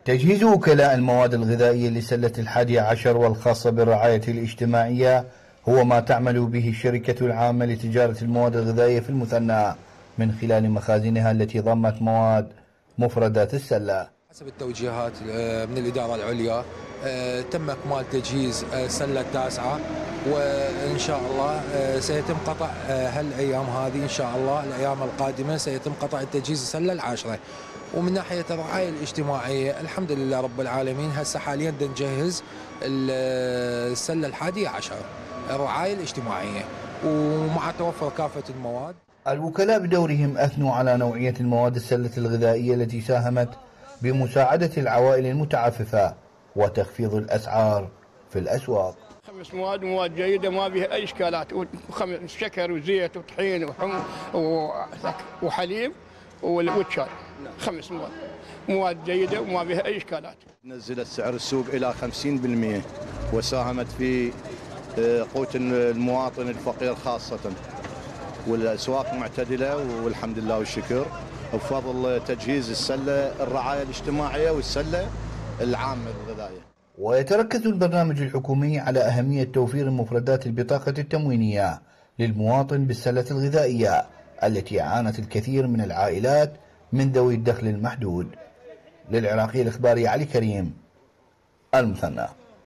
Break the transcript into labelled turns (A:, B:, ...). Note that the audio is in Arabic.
A: تجهيز وكلاء المواد الغذائية لسلة 11 والخاصة بالرعاية الاجتماعية هو ما تعمل به الشركة العامة لتجارة المواد الغذائية في المثنى من خلال مخازنها التي ضمت مواد مفردات السلة.
B: حسب التوجيهات من الإدارة العليا تم إكمال تجهيز السلة التاسعة، وإن شاء الله سيتم قطع هالأيام هذه، إن شاء الله الأيام القادمة سيتم قطع التجهيز السلة العاشرة. ومن ناحية الرعاية الاجتماعية الحمد لله رب العالمين، هسه حاليا نجهز السلة 11 الرعاية الاجتماعية، ومع توفر كافة المواد.
A: الوكلاء بدورهم أثنوا على نوعية المواد السلة الغذائية التي ساهمت بمساعدة العوائل المتعففة وتخفيض الأسعار في الأسواق.
C: 5 مواد جيدة ما بها أي إشكالات، شكر وزيت وطحين وحليب والشاي. 5 مواد جيدة وما بها أي إشكالات.
D: نزلت سعر السوق إلى 50% وساهمت في قوت المواطن الفقير خاصة، والأسواق معتدلة والحمد لله والشكر بفضل تجهيز السلة الرعاية الاجتماعية والسلة العامة الغذائية.
A: ويتركز البرنامج الحكومي على أهمية توفير مفردات البطاقة التموينية للمواطن بالسلة الغذائية التي عانت الكثير من العائلات من ذوي الدخل المحدود. للعراقي الإخباري علي كريم، المثنى.